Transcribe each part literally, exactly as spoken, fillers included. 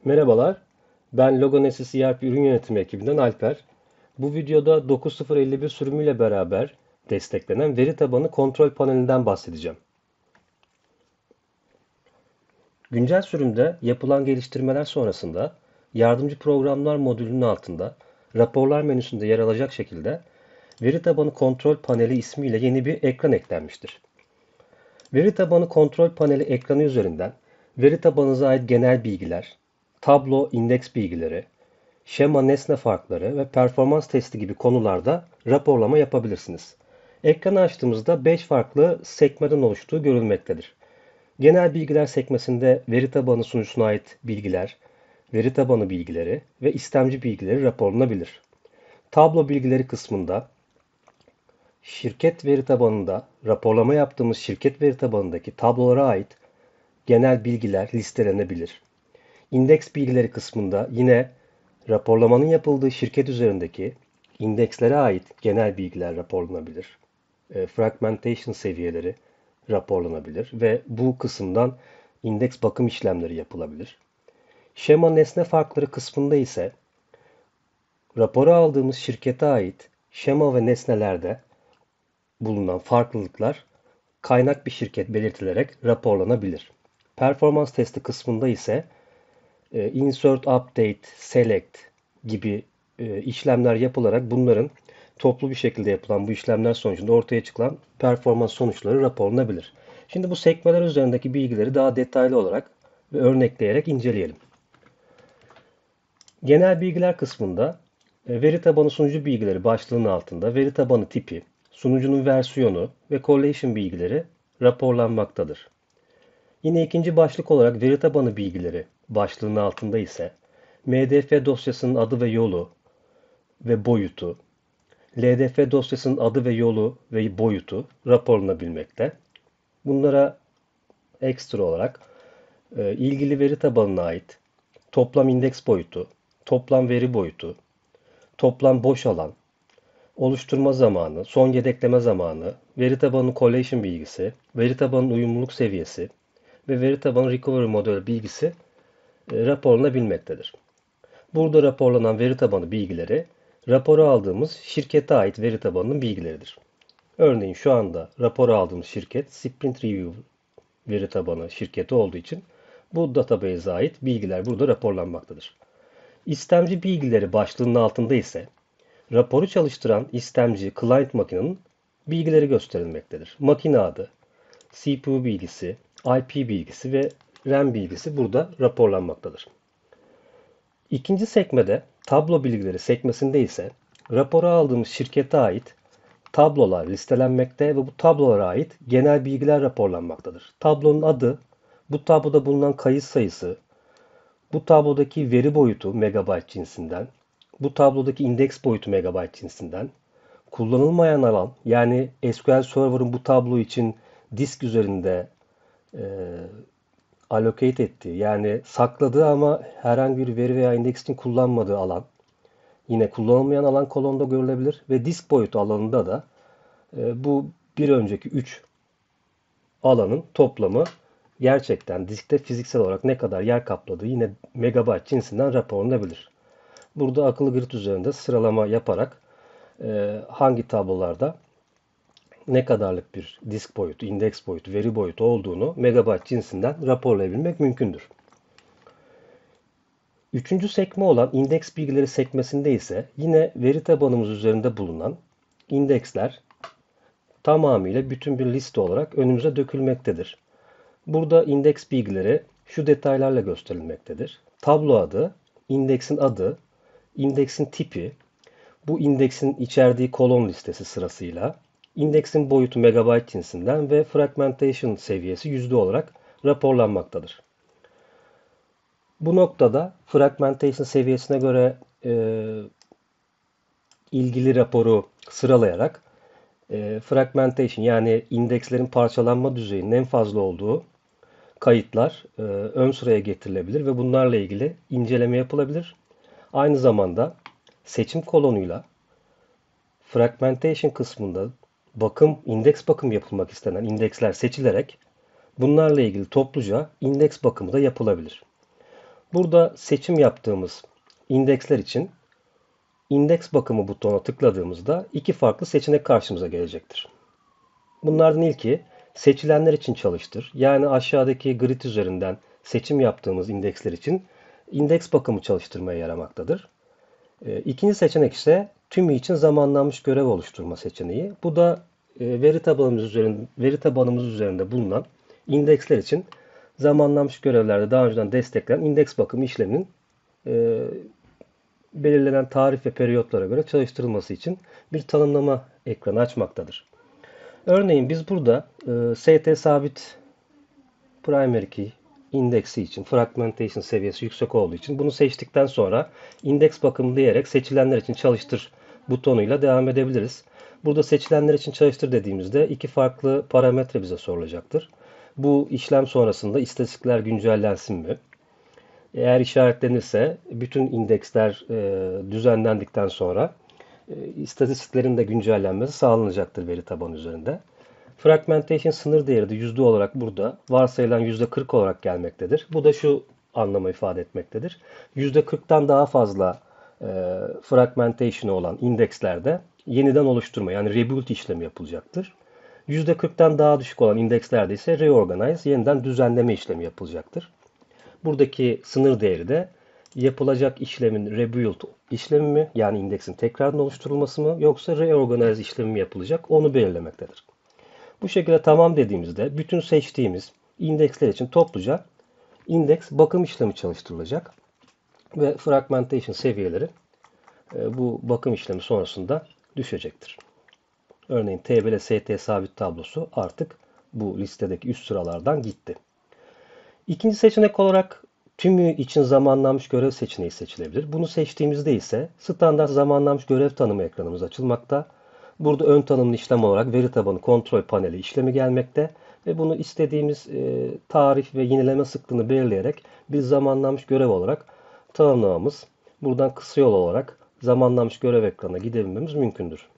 Merhabalar, ben Logonesis E R P ürün yönetimi ekibinden Alper. Bu videoda dokuz nokta sıfır elli bir sürümüyle beraber desteklenen veri tabanı kontrol panelinden bahsedeceğim. Güncel sürümde yapılan geliştirmeler sonrasında yardımcı programlar modülünün altında raporlar menüsünde yer alacak şekilde veri tabanı kontrol paneli ismiyle yeni bir ekran eklenmiştir. Veri tabanı kontrol paneli ekranı üzerinden veri tabanınıza ait genel bilgiler, tablo, indeks bilgileri, şema, nesne farkları ve performans testi gibi konularda raporlama yapabilirsiniz. Ekranı açtığımızda beş farklı sekmeden oluştuğu görülmektedir. Genel bilgiler sekmesinde veri tabanı sunucusuna ait bilgiler, veri tabanı bilgileri ve istemci bilgileri raporlanabilir. Tablo bilgileri kısmında şirket veri tabanında raporlama yaptığımız şirket veri tabanındaki tablolara ait genel bilgiler listelenebilir. İndeks bilgileri kısmında yine raporlamanın yapıldığı şirket üzerindeki indekslere ait genel bilgiler raporlanabilir. E, fragmentation seviyeleri raporlanabilir ve bu kısımdan indeks bakım işlemleri yapılabilir. Şema nesne farkları kısmında ise rapora aldığımız şirkete ait şema ve nesnelerde bulunan farklılıklar kaynak bir şirket belirtilerek raporlanabilir. Performans testi kısmında ise e, insert, update, select gibi e, işlemler yapılarak bunların toplu bir şekilde yapılan bu işlemler sonucunda ortaya çıkan performans sonuçları raporlanabilir. Şimdi bu sekmeler üzerindeki bilgileri daha detaylı olarak ve örnekleyerek inceleyelim. Genel bilgiler kısmında e, veri tabanı sunucu bilgileri başlığının altında veri tabanı tipi, sunucunun versiyonu ve correlation bilgileri raporlanmaktadır. Yine ikinci başlık olarak veri tabanı bilgileri başlığının altında ise M D F dosyasının adı ve yolu ve boyutu, L D F dosyasının adı ve yolu ve boyutu raporlanabilmekte. Bunlara ekstra olarak e, ilgili veri tabanına ait toplam indeks boyutu, toplam veri boyutu, toplam boş alan, oluşturma zamanı, son yedekleme zamanı, veri tabanı collation bilgisi, veri tabanı uyumluluk seviyesi ve veri tabanı recovery model bilgisi e, raporlanabilmektedir. Burada raporlanan veri tabanı bilgileri, raporu aldığımız şirkete ait veri tabanının bilgileridir. Örneğin şu anda raporu aldığımız şirket Sprint Review veri tabanı şirketi olduğu için bu database'e ait bilgiler burada raporlanmaktadır. İstemci bilgileri başlığının altında ise raporu çalıştıran istemci client makinenin bilgileri gösterilmektedir. Makine adı, C P U bilgisi, I P bilgisi ve RAM bilgisi burada raporlanmaktadır. İkinci sekmede tablo bilgileri sekmesinde ise rapora aldığımız şirkete ait tablolar listelenmekte ve bu tablolara ait genel bilgiler raporlanmaktadır. Tablonun adı, bu tabloda bulunan kayıt sayısı, bu tablodaki veri boyutu megabayt cinsinden, bu tablodaki indeks boyutu megabayt cinsinden, kullanılmayan alan yani S Q L Server'ın bu tablo için disk üzerinde e, allocate ettiği yani sakladığı ama herhangi bir veri veya indeks için kullanmadığı alan. Yine kullanılmayan alan kolonda görülebilir ve disk boyutu alanında da e, bu bir önceki üç alanın toplamı gerçekten diskte fiziksel olarak ne kadar yer kapladığı yine megabayt cinsinden raporlanabilir. Burada akıllı grid üzerinde sıralama yaparak e, hangi tablolarda ne kadarlık bir disk boyutu, indeks boyutu, veri boyutu olduğunu megabayt cinsinden raporlayabilmek mümkündür. Üçüncü sekme olan indeks bilgileri sekmesinde ise yine veri tabanımız üzerinde bulunan indeksler tamamıyla bütün bir liste olarak önümüze dökülmektedir. Burada indeks bilgileri şu detaylarla gösterilmektedir. Tablo adı, indeksin adı, indeksin tipi, bu indeksin içerdiği kolon listesi sırasıyla, indeksin boyutu megabayt cinsinden ve fragmentation seviyesi yüzde olarak raporlanmaktadır. Bu noktada fragmentation seviyesine göre e, ilgili raporu sıralayarak e, fragmentation yani indekslerin parçalanma düzeyinin en fazla olduğu kayıtlar e, ön sıraya getirilebilir ve bunlarla ilgili inceleme yapılabilir. Aynı zamanda seçim kolonuyla fragmentation kısmında bakım, indeks bakım yapılmak istenen indeksler seçilerek bunlarla ilgili topluca indeks bakımı da yapılabilir. Burada seçim yaptığımız indeksler için indeks bakımı butonuna tıkladığımızda iki farklı seçenek karşımıza gelecektir. Bunlardan ilki seçilenler için çalıştır. Yani aşağıdaki grid üzerinden seçim yaptığımız indeksler için indeks bakımı çalıştırmaya yaramaktadır. E, İkinci seçenek ise tümü için zamanlanmış görev oluşturma seçeneği. Bu da e, veri tabanımız üzerinde, veri tabanımız üzerinde bulunan indeksler için zamanlanmış görevlerde daha önceden desteklenen indeks bakımı işleminin e, belirlenen tarih ve periyotlara göre çalıştırılması için bir tanımlama ekranı açmaktadır. Örneğin biz burada e, S T sabit primary key indeksi için fragmentation seviyesi yüksek olduğu için bunu seçtikten sonra indeks bakımı diyerek seçilenler için çalıştır butonuyla devam edebiliriz. Burada seçilenler için çalıştır dediğimizde iki farklı parametre bize sorulacaktır. Bu işlem sonrasında istatistikler güncellensin mi? Eğer işaretlenirse bütün indeksler e, düzenlendikten sonra e, istatistiklerin de güncellenmesi sağlanacaktır veri tabanı üzerinde. Fragmentation sınır değeri de yüzde olarak burada varsayılan yüzde kırk olarak gelmektedir. Bu da şu anlamı ifade etmektedir. yüzde kırktan daha fazla e, fragmentation olan indekslerde yeniden oluşturma yani rebuild işlemi yapılacaktır. yüzde kırktan daha düşük olan indekslerde ise reorganize yeniden düzenleme işlemi yapılacaktır. Buradaki sınır değeri de yapılacak işlemin rebuild işlemi mi yani indeksin tekrardan oluşturulması mı yoksa reorganize işlemi mi yapılacak onu belirlemektedir. Bu şekilde tamam dediğimizde bütün seçtiğimiz indeksler için topluca indeks bakım işlemi çalıştırılacak ve fragmentation seviyeleri bu bakım işlemi sonrasında düşecektir. Örneğin T B L S T sabit tablosu artık bu listedeki üst sıralardan gitti. İkinci seçenek olarak tümü için zamanlanmış görev seçeneği seçilebilir. Bunu seçtiğimizde ise standart zamanlanmış görev tanımı ekranımız açılmakta. Burada ön tanımlı işlem olarak veri tabanı kontrol paneli işlemi gelmekte ve bunu istediğimiz e, tarih ve yenileme sıklığını belirleyerek bir zamanlanmış görev olarak tanımlamamız, buradan kısa yol olarak zamanlanmış görev ekranına gidebilmemiz mümkündür.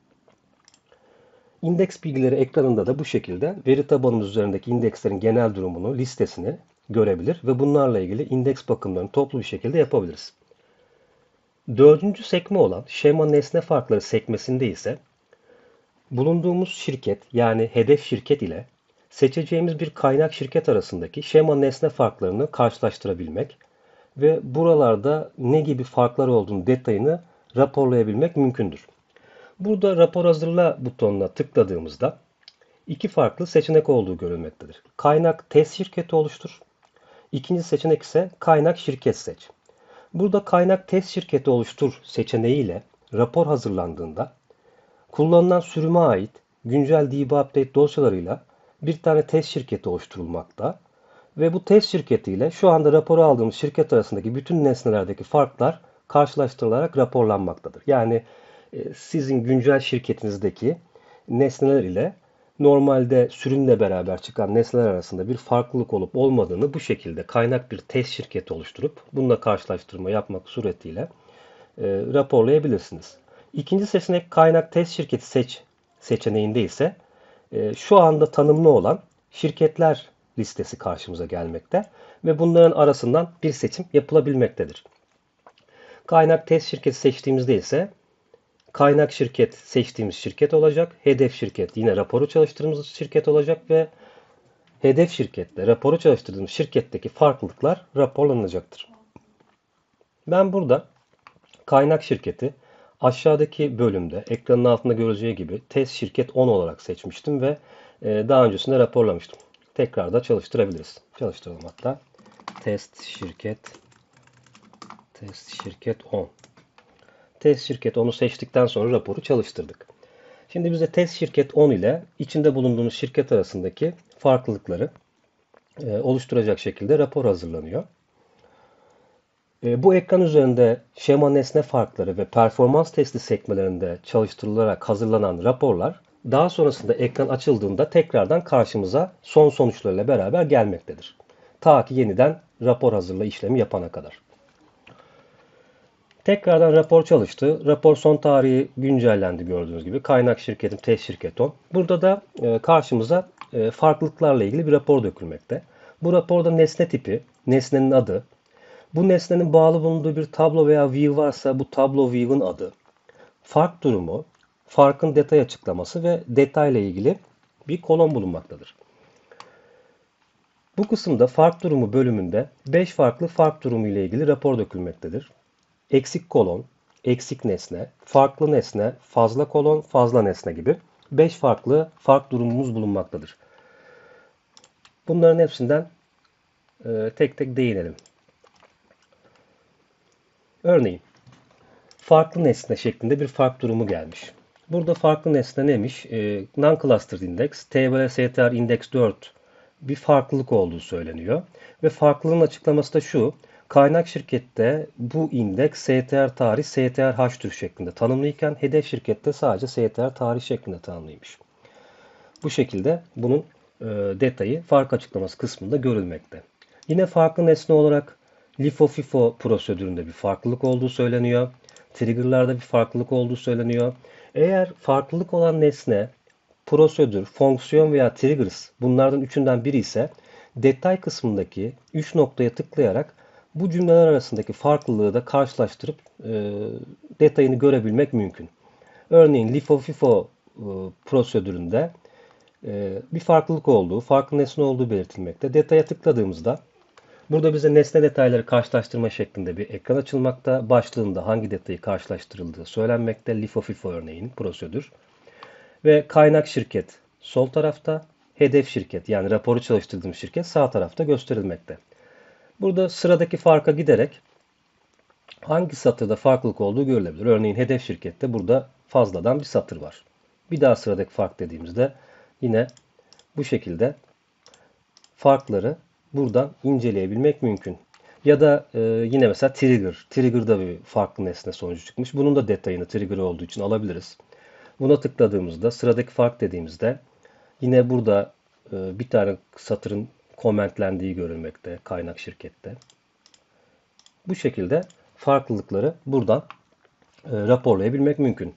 İndeks bilgileri ekranında da bu şekilde veri tabanımız üzerindeki indekslerin genel durumunu, listesini görebilir ve bunlarla ilgili indeks bakımlarını toplu bir şekilde yapabiliriz. Dördüncü sekme olan şema nesne farkları sekmesinde ise bulunduğumuz şirket yani hedef şirket ile seçeceğimiz bir kaynak şirket arasındaki şema nesne farklarını karşılaştırabilmek ve buralarda ne gibi farklar olduğunu detayını raporlayabilmek mümkündür. Burada rapor hazırla butonuna tıkladığımızda iki farklı seçenek olduğu görülmektedir. Kaynak test şirketi oluştur. İkinci seçenek ise kaynak şirket seç. Burada kaynak test şirketi oluştur seçeneğiyle rapor hazırlandığında kullanılan sürüme ait güncel D B update dosyalarıyla bir tane test şirketi oluşturulmakta ve bu test şirketiyle şu anda raporu aldığımız şirket arasındaki bütün nesnelerdeki farklar karşılaştırılarak raporlanmaktadır. Yani sizin güncel şirketinizdeki nesneler ile normalde sürümle beraber çıkan nesneler arasında bir farklılık olup olmadığını bu şekilde kaynak bir test şirketi oluşturup bununla karşılaştırma yapmak suretiyle e, raporlayabilirsiniz. İkinci seçenek kaynak test şirketi seç seçeneğinde ise e, şu anda tanımlı olan şirketler listesi karşımıza gelmekte ve bunların arasından bir seçim yapılabilmektedir. Kaynak test şirketi seçtiğimizde ise kaynak şirket seçtiğimiz şirket olacak. Hedef şirket yine raporu çalıştırdığımız şirket olacak ve hedef şirketle raporu çalıştırdığımız şirketteki farklılıklar raporlanacaktır. Ben burada kaynak şirketi aşağıdaki bölümde ekranın altında görüleceği gibi test şirket on olarak seçmiştim ve daha öncesinde raporlamıştım. Tekrar da çalıştırabiliriz. Çalıştıralım hatta. Test şirket test şirket on. Test şirket onu seçtikten sonra raporu çalıştırdık. Şimdi bize test şirket on ile içinde bulunduğumuz şirket arasındaki farklılıkları e, oluşturacak şekilde rapor hazırlanıyor. E, bu ekran üzerinde şema nesne farkları ve performans testi sekmelerinde çalıştırılarak hazırlanan raporlar daha sonrasında ekran açıldığında tekrardan karşımıza son sonuçlarıyla beraber gelmektedir. Ta ki yeniden rapor hazırla işlemi yapana kadar. Tekrardan rapor çalıştı. Rapor son tarihi güncellendi gördüğünüz gibi. Kaynak şirketim test şirket on. Burada da e, karşımıza e, farklılıklarla ilgili bir rapor dökülmekte. Bu raporda nesne tipi, nesnenin adı, Bu nesnenin bağlı bulunduğu bir tablo veya view varsa bu tablo view'ın adı. Fark durumu, farkın detay açıklaması ve detayla ilgili bir kolon bulunmaktadır. Bu kısımda fark durumu bölümünde beş farklı fark durumu ile ilgili rapor dökülmektedir. Eksik kolon, eksik nesne, farklı nesne, fazla kolon, fazla nesne gibi beş farklı fark durumumuz bulunmaktadır. Bunların hepsinden e, tek tek değinelim. Örneğin farklı nesne şeklinde bir fark durumu gelmiş. Burada farklı nesne neymiş? E, Non-clustered index, T B L S T R index dört bir farklılık olduğu söyleniyor. Ve farklılığın açıklaması da şu. Kaynak şirkette bu indeks S T R tarih S T R H tür şeklinde tanımlıyken hedef şirkette sadece S T R tarih şeklinde tanımlıymış. Bu şekilde bunun e, detayı fark açıklaması kısmında görülmekte. Yine farklı nesne olarak LIFO-FIFO prosedüründe bir farklılık olduğu söyleniyor. Trigger'larda bir farklılık olduğu söyleniyor. Eğer farklılık olan nesne, prosedür, fonksiyon veya triggers bunlardan üçünden biri ise detay kısmındaki üç noktaya tıklayarak bu cümleler arasındaki farklılığı da karşılaştırıp e, detayını görebilmek mümkün. Örneğin LIFO-FIFO e, prosedüründe e, bir farklılık olduğu, farklı nesne olduğu belirtilmekte. Detaya tıkladığımızda burada bize nesne detayları karşılaştırma şeklinde bir ekran açılmakta. Başlığında hangi detayı karşılaştırıldığı söylenmekte. LIFO-FIFO örneğin prosedür. Ve kaynak şirket sol tarafta, hedef şirket yani raporu çalıştırdığım şirket sağ tarafta gösterilmekte. Burada sıradaki farka giderek hangi satırda farklılık olduğu görülebilir. Örneğin hedef şirkette burada fazladan bir satır var. Bir daha sıradaki fark dediğimizde yine bu şekilde farkları buradan inceleyebilmek mümkün. Ya da e, yine mesela trigger. Trigger'da bir farklı nesne sonucu çıkmış. Bunun da detayını trigger olduğu için alabiliriz. Buna tıkladığımızda sıradaki fark dediğimizde yine burada e, bir tane satırın komentlendiği görülmekte kaynak şirkette. Bu şekilde farklılıkları buradan e, raporlayabilmek mümkün.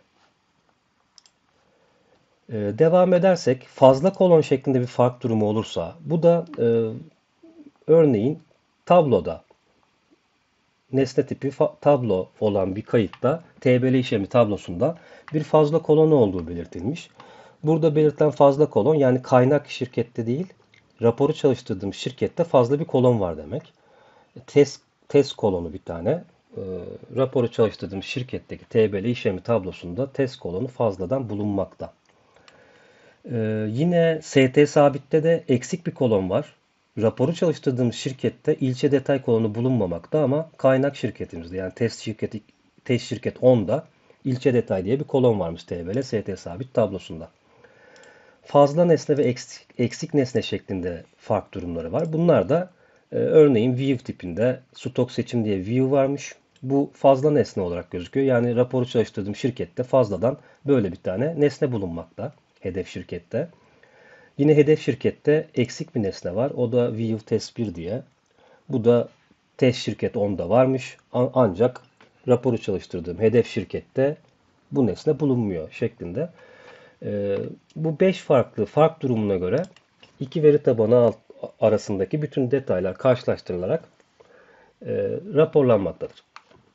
E, devam edersek fazla kolon şeklinde bir fark durumu olursa bu da e, örneğin tabloda nesne tipi tablo olan bir kayıtta T B L işlemi tablosunda bir fazla kolon olduğu belirtilmiş. Burada belirtilen fazla kolon yani kaynak şirkette değil raporu çalıştırdığım şirkette fazla bir kolon var demek. Test, test kolonu bir tane. E, raporu çalıştırdığım şirketteki T B L işlemi tablosunda test kolonu fazladan bulunmakta. E, yine S T sabitte de eksik bir kolon var. Raporu çalıştırdığımız şirkette ilçe detay kolonu bulunmamakta ama kaynak şirketimizde yani test şirketi test şirket onda ilçe detay diye bir kolon varmış T B L S T sabit tablosunda. Fazla nesne ve eksik, eksik nesne şeklinde fark durumları var. Bunlar da e, örneğin view tipinde stok seçim diye view varmış. Bu fazla nesne olarak gözüküyor. Yani raporu çalıştırdığım şirkette fazladan böyle bir tane nesne bulunmakta. Hedef şirkette. Yine hedef şirkette eksik bir nesne var. O da view test bir diye. Bu da test şirket onda varmış. Ancak raporu çalıştırdığım hedef şirkette bu nesne bulunmuyor şeklinde. Ee, bu beş farklı fark durumuna göre iki veri tabanı arasındaki bütün detaylar karşılaştırılarak e, raporlanmaktadır.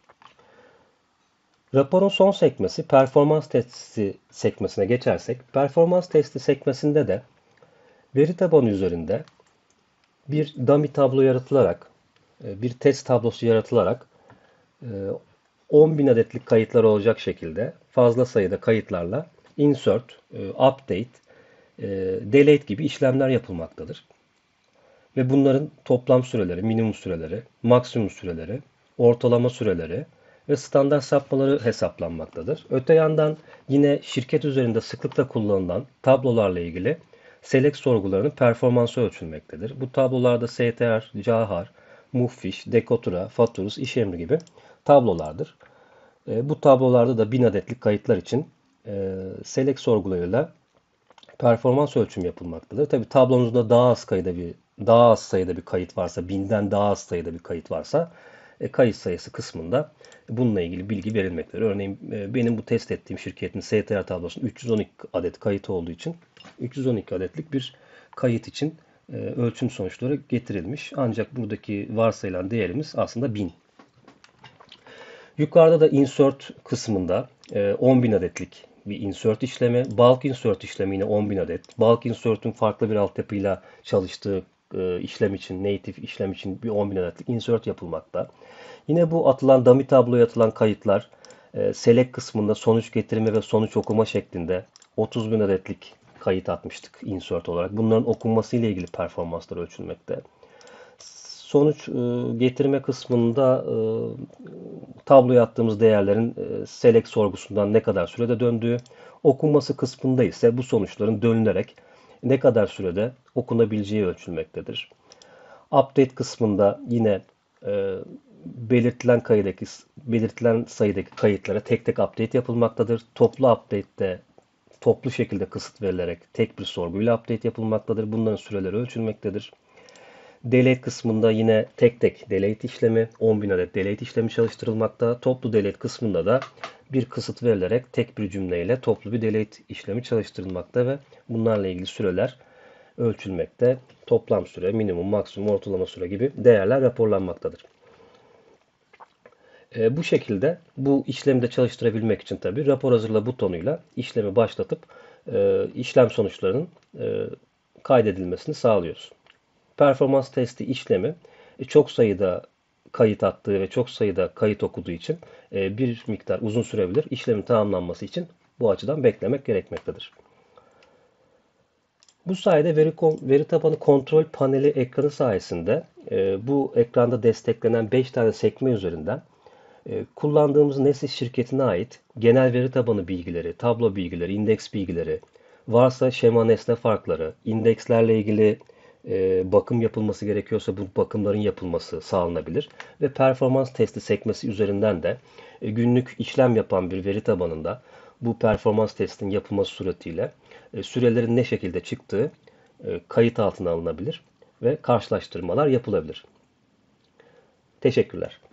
Raporun son sekmesi performans testi sekmesine geçersek, performans testi sekmesinde de veri tabanı üzerinde bir dummy tablo yaratılarak, e, bir test tablosu yaratılarak e, on bin adetlik kayıtlar olacak şekilde fazla sayıda kayıtlarla insert, e, update, e, delete gibi işlemler yapılmaktadır. Ve bunların toplam süreleri, minimum süreleri, maksimum süreleri, ortalama süreleri ve standart sapmaları hesaplanmaktadır. Öte yandan yine şirket üzerinde sıklıkla kullanılan tablolarla ilgili select sorgularının performansı ölçülmektedir. Bu tablolarda S T R, Cahar, Muhfiş, Dekotura, Faturus, iş emri gibi tablolardır. E, bu tablolarda da bin adetlik kayıtlar için e, select sorgularıyla performans ölçüm yapılmaktadır. Tabi tablonuzda daha az sayıda bir daha az sayıda bir kayıt varsa, binden daha az sayıda bir kayıt varsa e, kayıt sayısı kısmında bununla ilgili bilgi verilmektedir. Örneğin e, benim bu test ettiğim şirketin S T R tablosunda üç yüz on iki adet kayıt olduğu için üç yüz on iki adetlik bir kayıt için e, ölçüm sonuçları getirilmiş. Ancak buradaki varsayılan değerimiz aslında bin. Yukarıda da insert kısmında e, on bin adetlik bir insert işlemi. Bulk insert işlemi yine on bin adet. Bulk insert'ün farklı bir altyapıyla çalıştığı e, işlem için, native işlem için bir on bin adetlik insert yapılmakta. Yine bu atılan dummy tabloya atılan kayıtlar e, select kısmında sonuç getirme ve sonuç okuma şeklinde otuz bin adetlik kayıt atmıştık insert olarak. Bunların okunması ile ilgili performanslar ölçülmekte. Sonuç e, getirme kısmında e, tabloya attığımız değerlerin e, select sorgusundan ne kadar sürede döndüğü, okunması kısmında ise bu sonuçların dönülerek ne kadar sürede okunabileceği ölçülmektedir. Update kısmında yine e, belirtilen kayıdaki belirtilen sayıdaki kayıtlara tek tek update yapılmaktadır. Toplu update'te toplu şekilde kısıt verilerek tek bir sorguyla update yapılmaktadır. Bunların süreleri ölçülmektedir. Delete kısmında yine tek tek delete işlemi, on bin adet delete işlemi çalıştırılmakta. Toplu delete kısmında da bir kısıt verilerek tek bir cümleyle toplu bir delete işlemi çalıştırılmakta ve bunlarla ilgili süreler ölçülmekte. Toplam süre, minimum, maksimum, ortalama süre gibi değerler raporlanmaktadır. E, bu şekilde bu işlemi de çalıştırabilmek için tabii rapor hazırla butonuyla işlemi başlatıp e, işlem sonuçlarının e, kaydedilmesini sağlıyoruz. Performans testi işlemi e, çok sayıda kayıt attığı ve çok sayıda kayıt okuduğu için e, bir miktar uzun sürebilir. İşlemin tamamlanması için bu açıdan beklemek gerekmektedir. Bu sayede veri, veri tabanı kontrol paneli ekranı sayesinde e, bu ekranda desteklenen beş tane sekme üzerinden e, kullandığımız Nessis şirketine ait genel veri tabanı bilgileri, tablo bilgileri, indeks bilgileri, varsa şema nesne farkları, indekslerle ilgili e, bakım yapılması gerekiyorsa bu bakımların yapılması sağlanabilir. Ve performans testi sekmesi üzerinden de e, günlük işlem yapan bir veri tabanında bu performans testin yapılması suretiyle e, sürelerin ne şekilde çıktığı e, kayıt altına alınabilir ve karşılaştırmalar yapılabilir. Teşekkürler.